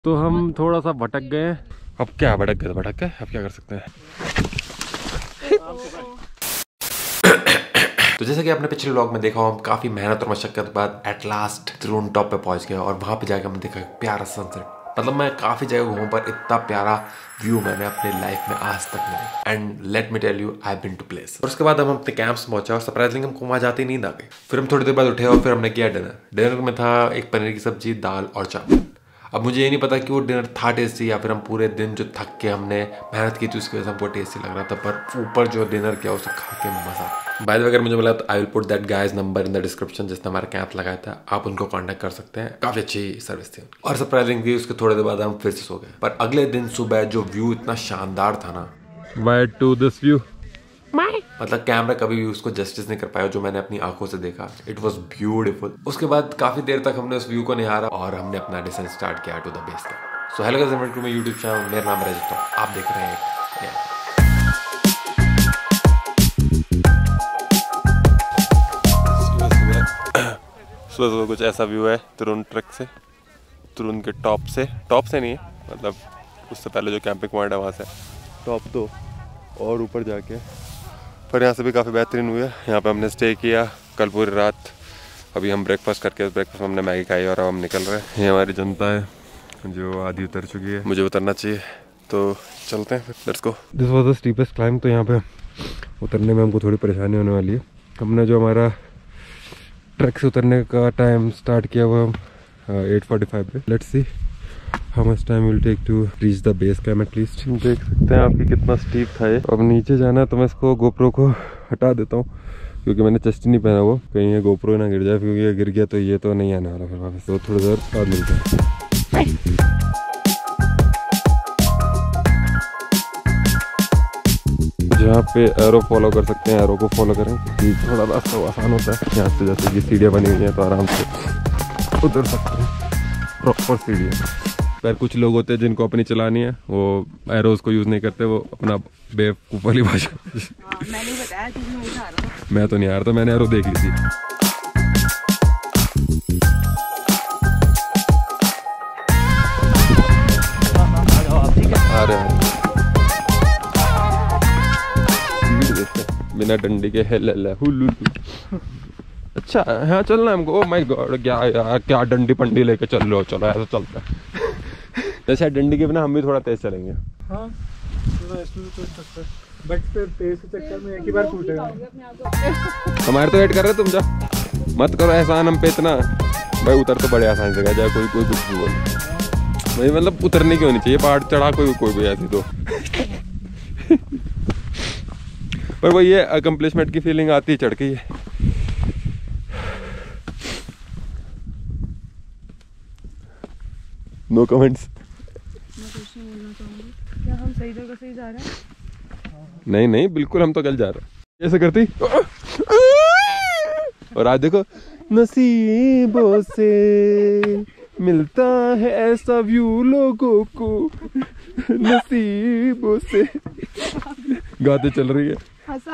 तो हम थोड़ा सा भटक गए। अब क्या भटक गए तो भटक गए, अब क्या कर सकते हैं। तो जैसे कि आपने पिछले व्लॉग में देखा, हम काफी मेहनत और मशक्कत के बाद एट लास्ट त्रिउन टॉप पे पहुंच गए और वहां पे जाकर हमने देखा प्यारा सनसेट। मतलब मैं काफी जगह घूमा पर इतना प्यारा व्यू मैंने अपनी लाइफ में आज तक नहीं देखा। And let me tell you, I been to place. और उसके बाद हम अपने कैंप्स पहुंचे और सरप्राइजिंगली हमको वहां जाते ही नींद आ गई। फिर हम थोड़ी देर बाद उठे और फिर हमने किया डिनर में था एक पनीर की सब्जी, दाल और चावल। अब मुझे ये नहीं पता कि वो डिनर था टेस्टी या फिर हम पूरे दिन जो थक के हमने मेहनत की थी उसकी वजह से हमको टेस्टी लग रहा था, पर ऊपर जो डिनर किया उसे खा के मजा। बाय द वे अगर मुझे मिला तो I will put that guy's number in the description जिसने हमारा कैंप लगाया था, आप उनको कांटेक्ट कर सकते हैं। काफी अच्छी सर्विस थी। और सरप्राइजिंगली उसके थोड़े देर बाद हम फिर से सो गए। पर अगले दिन सुबह जो व्यू इतना शानदार था ना, बाय टू दिस व्यू, मतलब कैमरा कभी भी उसको जस्टिस नहीं कर पाया जो मैंने अपनी आंखों से देखा। It was beautiful. उसके बाद काफी देर तक हमने उस व्यू को निहारा और हमने अपना डिसेंट स्टार्ट किया to the base camp. So hello guys, welcome to my YouTube channel. मेरा नाम है रजित, आप देख रहे हैं सुबह कुछ ऐसा व्यू है त्रिउन ट्रक से, त्रिउन के टॉप से नहीं है, मतलब उससे पहले जो कैंपिंग पॉइंट है वहाँ से टॉप तो और ऊपर जाके। पर यहाँ से भी काफ़ी बेहतरीन हुई है। यहाँ पे हमने स्टे किया कल पूरी रात। अभी हम ब्रेकफास्ट करके, ब्रेकफास्ट में हमने मैगी खाई और अब हम निकल रहे हैं। ये हमारी जनता है जो आधी उतर चुकी है, मुझे उतरना चाहिए तो चलते हैं फिर, let's go. This was the steepest climb. तो यहाँ पे उतरने में हमको थोड़ी परेशानी होने वाली है। हमने जो हमारा ट्रक से उतरने का टाइम स्टार्ट किया वो 8:45 पे। Let's see how much time will take to reach the base camp at least. देख सकते हैं आपकी कितना स्टीप था ये। अब नीचे जाना है तो मैं इसको गोप्रो को हटा देता हूँ क्योंकि मैंने चेस्ट नहीं पहना वो, कहीं ये गोप्रो ना गिर जाए, क्योंकि ये गिर गया तो ये तो नहीं आने वाला फिर वापस। तो थोड़ी देर बाद मिलते हैं। जहाँ पे एरो फॉलो कर सकते हैं एरो को फॉलो करें, थोड़ा रास्ता आसान होता है। यहाँ से जैसे कि सीढ़ियाँ बनी हुई हैं तो आराम से उतर सकते हैं, प्रॉपर सीढ़ियाँ। पर कुछ लोग होते हैं जिनको अपनी चलानी है, वो एरोज को यूज़ नहीं करते, वो अपना बेवकूफ़ वाली भाषा। मैंने बताया कि मैं तो नहीं आ रहा था, मैंने एरो देख ली थी। आ रहे हैं बिना डंडी के अच्छा हाँ चलना है हमको। ओह माय गॉड, क्या यार, क्या डंडी पंडी लेके चल लो, चलो ऐसा चलता है। जैसे डंडी के बिना हम भी थोड़ा तेज चलेंगे। हाँ बट फिर तेज के चक्कर में एक ही बार फूटेगा। हमारे तो वेट कर रहे, तुम जा मत करो एहसान हम पे इतना। भाई उतर तो बड़े आसान से जाए, कोई कुछ भी बोल भाई, मतलब उतरने की होनी चाहिए, पहाड़ चढ़ा कोई भी ऐसी तो। पर वो ये अकम्प्लिशमेंट की फीलिंग आती है चढ़ के। No comments. क्या हम सही जगह से ही जा रहे हैं? नहीं बिल्कुल, हम तो कल जा रहे हैं। ऐसे करती और आज देखो, नसीबों से मिलता है ऐसा व्यू लोगों को, नसीबों से गाते चल रही है।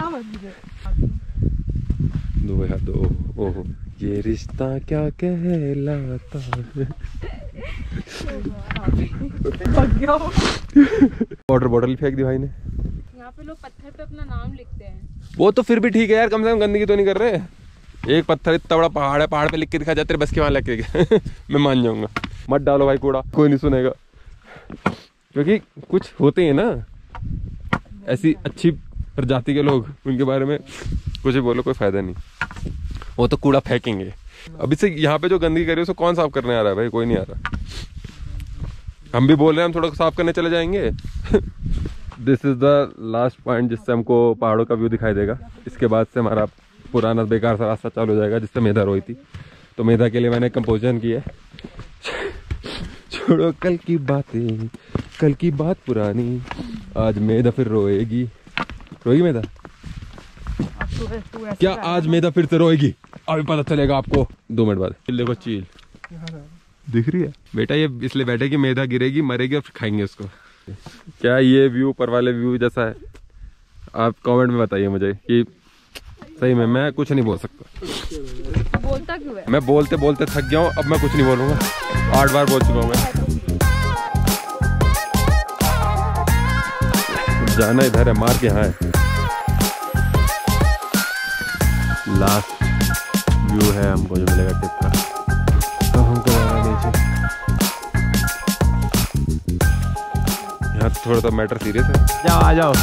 दो यार दो, ओहो ये रिश्ता क्या कहलाता है। वाटर बॉटल फेंक दी भाई ने। यहाँ पे लोग पत्थर पे अपना नाम लिखते हैं। वो तो फिर भी ठीक है यार, कम से कम गंदगी तो नहीं कर रहे। एक पत्थर इतना बड़ा पहाड़ है, पहाड़ पे लिख के दिखा जाते बस के वहां लेके मैं मान जाऊंगा। मत डालो भाई कूड़ा, कोई नहीं सुनेगा। क्योंकि कुछ होते हैं ना ऐसी अच्छी प्रजाति के लोग, उनके बारे में कुछ भी बोलो कोई फायदा नहीं, वो तो कूड़ा फेंकेंगे। अभी से यहाँ पे जो गंदगी करी है उसको कौन साफ करने आ रहा है भाई, कोई नहीं आ रहा। हम भी बोल रहे हैं हम थोड़ा साफ करने चले जाएंगे। This is the last point जिससे हमको पहाड़ों का व्यू दिखाई देगा। इसके बाद से हमारा पुराना बेकार सा रास्ता चालू हो जाएगा जिससे मेधा रोई थी। तो मेधा के लिए मैंने कंपोजिशन की है, छोड़ो कल की बातें, कल की बात पुरानी, आज मेधा फिर रोएगी। रोएगी मेधा? क्या आज मेधा फिर से रोएगी? अभी पता चलेगा आपको 2 मिनट बाद। देखो चील दिख रही है बेटा, ये इसलिए बैठे कि मेधा गिरेगी मरेगी और खाएंगे उसको। क्या ये व्यू ऊपर वाले व्यू जैसा है? आप कमेंट में बताइए मुझे कि सही में। मैं कुछ नहीं बोल सकता। बोलता क्यों है? मैं बोलते बोलते थक गया हूँ, अब मैं कुछ नहीं बोलूँगा। 8 बार बोल चुका हूँ मैं। जाना इधर है, मार के यहाँ है। लास्ट व्यू है हमको जो मिलेगा ट्रिप का, तो हमको जाना नीचे। यहाँ थोड़ा सा मैटर सीरियस है। जाओ आ जाओ।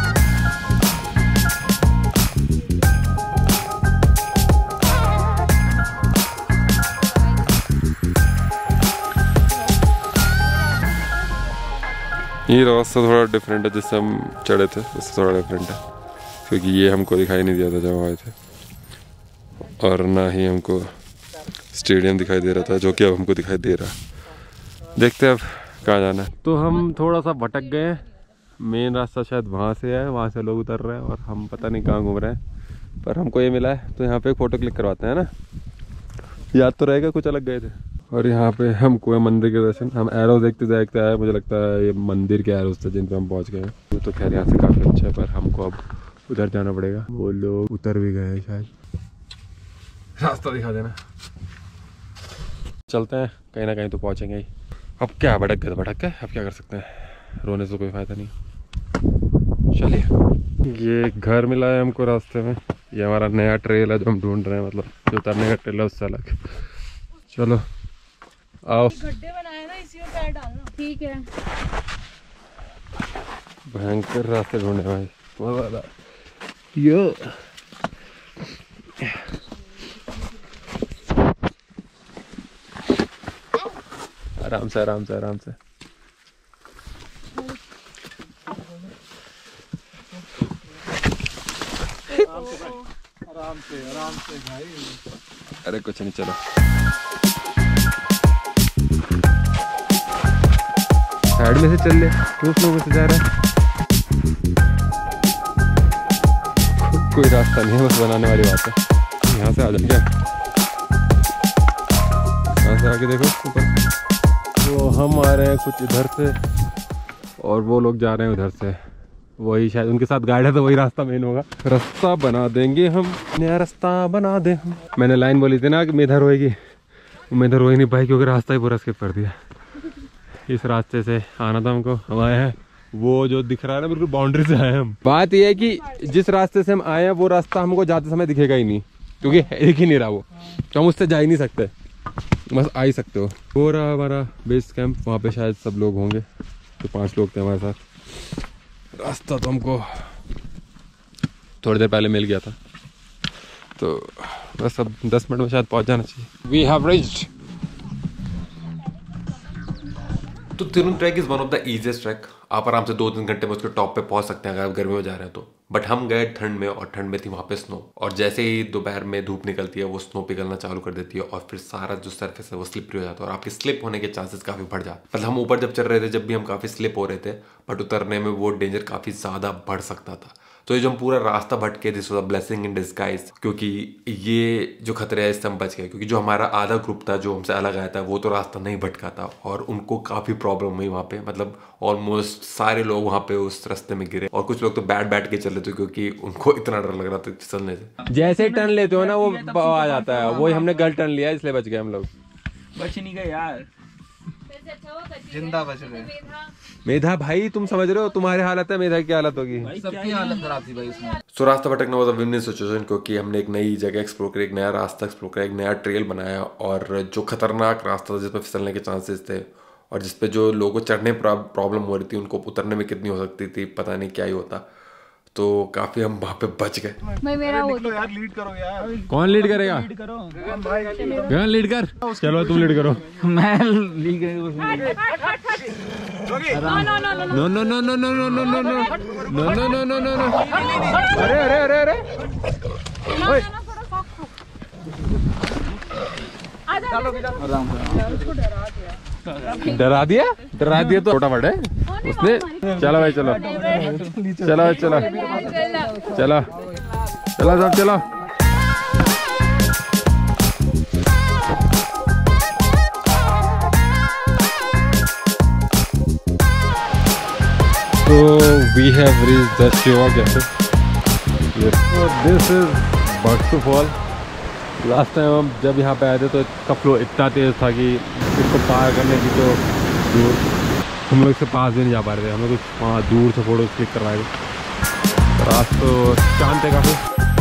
ये रास्ता थोड़ा डिफरेंट है, जिससे हम चढ़े थे उससे थोड़ा डिफरेंट है, क्योंकि ये हमको दिखाई नहीं दिया था जब आए थे, और ना ही हमको स्टेडियम दिखाई दे रहा था, जो कि अब हमको दिखाई दे रहा है। देखते हैं अब कहाँ जाना है। तो हम थोड़ा सा भटक गए, मेन रास्ता शायद वहाँ से है, वहाँ से लोग उतर रहे हैं और हम पता नहीं कहाँ घूम रहे हैं, पर हमको ये मिला है। तो यहाँ पे एक फ़ोटो क्लिक करवाते हैं ना, याद तो रहेगा कुछ अलग गए थे। और यहाँ पे हमको है मंदिर के दर्शन, हम एरो देखते देखते आए, मुझे लगता है ये मंदिर के एरोस थे जिन पे हम पहुँच गए हैं। तो खैर यहाँ से काफ़ी अच्छा है, पर हमको अब उधर जाना पड़ेगा। वो लोग उतर भी गए हैं शायद, रास्ता दिखा देना। चलते हैं, कहीं ना कहीं तो पहुँचेंगे ही। अब क्या भटक गए तो भटक गए, अब क्या कर सकते हैं, रोने से कोई फ़ायदा नहीं। चलिए, ये घर मिला है हमको रास्ते में, ये हमारा नया ट्रेल है जो हम ढूंढ रहे हैं, मतलब जो उतरने का ट्रेल है उससे अलग। चलो आओ। गड्ढे बनाए ना, इसी में पैर डालना। ठीक है। भयंकर रास्ते ढूंढे भाई, मजा आ। यो आराम से आराम से आराम से। आराम से भाई। अरे कुछ नहीं, चलो साइड में से चल ले, क्यों स्लो में से जा रहा है? कोई रास्ता नहीं है, बस बनाने वाली बात है। यहाँ से आ जाए क्या, यहाँ से आके देखो ऊपर। तो हम आ रहे हैं कुछ इधर से और वो लोग जा रहे हैं उधर से, वही शायद उनके साथ गाइड है, तो वही रास्ता मेन होगा। रास्ता बना देंगे हम, नया रास्ता बना दे हम। मैंने लाइन बोली थी ना कि मैं इधर होएगी, मैं इधर हो ही नहीं पाई क्योंकि रास्ता ही पूरा स्किप कर दिया। इस रास्ते से आना था हमको, हम आए हैं वो जो दिख रहा है ना बिल्कुल बाउंड्री से आए हम। बात यह है कि जिस रास्ते से हम आए हैं वो रास्ता हमको जाते समय दिखेगा ही नहीं, क्योंकि दिख ही नहीं रहा वो, तो हम उससे जा ही नहीं सकते, बस आ ही सकते हो। वो रहा हमारा बेस कैंप, वहाँ पे शायद सब लोग होंगे, तो 5 लोग थे हमारे साथ। रास्ता तो हमको थोड़ी देर पहले मिल गया था, तो बस अब 10 मिनट में शायद पहुँच जाना चाहिए। We have reached. तो तिरुन trek is one of the easiest trek. आप आराम से 2-3 घंटे में उसके टॉप पे पहुंच सकते हैं अगर आप गर्मी में जा रहे हैं तो। बट हम गए ठंड में, और ठंड में थी वहाँ पे स्नो, और जैसे ही दोपहर में धूप निकलती है वो स्नो पिघलना चालू कर देती है, और फिर सारा जो सरफेस है वो स्लिपरी हो जाता है, और आपके स्लिप होने के चांसेस काफ़ी बढ़ जाते हैं। मतलब हम ऊपर जब चल रहे थे जब भी हम काफ़ी स्लिप हो रहे थे, बट उतरने में वो डेंजर काफ़ी ज़्यादा बढ़ सकता था। तो ये जो हम पूरा रास्ता भटके, this was a blessing in disguise, क्योंकि ये जो खतरे है इससे हम बच गए, क्योंकि जो हमारा आधा ग्रुप था जो हमसे अलग आया था वो तो रास्ता नहीं भटका था, और उनको काफ़ी प्रॉब्लम हुई वहाँ पे। मतलब ऑलमोस्ट सारे लोग वहाँ पे उस रास्ते में गिरे, और कुछ लोग तो बैठ के चल रहे थे क्योंकि उनको इतना डर लग रहा था चलने से। जैसे टर्न लेते हो ना वो आ जाता है, वही हमने गलत टर्न लिया इसलिए बच गए हम लोग। बच नहीं गए यार, जिंदा बच गए। मेधा भाई तुम समझ रहे हो, तुम्हारी हालत है, मेधा की हालत होगी, सबकी हालत खराब थी भाई उसमें। सो रास्ता भटकना वाज अ विन-विन सिचुएशन, क्योंकि हमने एक नई जगह एक्सप्लोर करी, एक नया रास्ता एक्सप्लोर करा, एक नया ट्रेल बनाया, और जो खतरनाक रास्ता था जिसपे फिसलने के चांसेस थे, और जिसपे जो लोगों को चढ़ने प्रॉब्लम हो रही थी उनको उतरने में कितनी हो सकती थी पता नहीं क्या ही होता, तो काफी हम वहाँ पे बच गए। मैं मेरा वो यार लीड करो यार। कौन लीड करेगा? लीड करो गगन लीड कर। चलो तुम लीड करो। मैं लीड करूंगा। No no no no no no no no no no no no no no. अरे अरे अरे अरे डरा दिया तो छोटा बड़ा है उसने। चलो भाई चलो चलो चलो चलो चलो सब चलो। So we have reached the Shiva Cafe. Yes. So this is Bhaktu Fall. Last time हम जब यहाँ पे आए थे तो इसका फ्लो इतना तेज़ था कि इसको पार करने की तो दूर हम लोग इसके पास भी नहीं जा पा रहे थे, हम लोग वहाँ दूर से फोटो क्लिक करवाए थे। रात तो शांत है काफ़ी।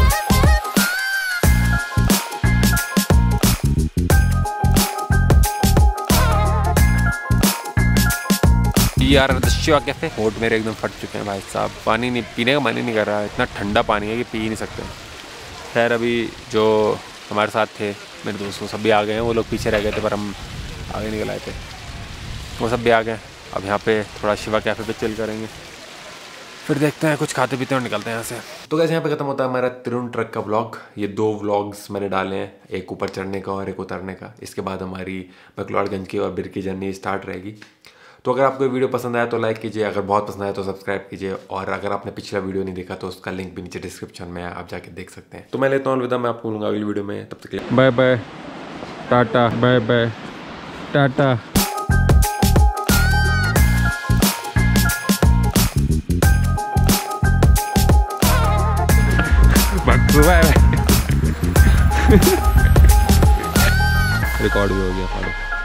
यार शिवा कैफे होट मेरे एकदम फट चुके हैं भाई साहब, पानी नहीं पीने का मन ही नहीं कर रहा है, इतना ठंडा पानी है कि पी ही नहीं सकते। खैर अभी जो हमारे साथ थे मेरे दोस्त वो सब भी आ गए हैं, वो लोग पीछे रह गए थे पर हम आगे निकल आए थे, वो सब भी आ गए। अब यहाँ पे थोड़ा शिवा कैफ़े पे चिल करेंगे, फिर देखते हैं कुछ खाते पीते और निकलते हैं यहाँ से। तो कैसे यहाँ पे ख़त्म होता है हमारा तिरुन ट्रक का व्लॉग। ये 2 व्लॉग्स मैंने डाले हैं, एक ऊपर चढ़ने का और एक उतरने का। इसके बाद हमारी मैक्लोडगंज की और बिर की जर्नी स्टार्ट रहेगी। तो अगर आपको वीडियो पसंद आया तो लाइक कीजिए, अगर बहुत पसंद आया तो सब्सक्राइब कीजिए, और अगर आपने पिछला वीडियो नहीं देखा तो उसका लिंक भी नीचे डिस्क्रिप्शन में है, आप जाके देख सकते हैं। तो मैं लेता हूँ अलविदा, मैं आपको मिलूंगा अगली वीडियो में, तब तक के लिए बाय बाय टाटा, बाय बाय टाटा। रिकॉर्ड भी हो गया।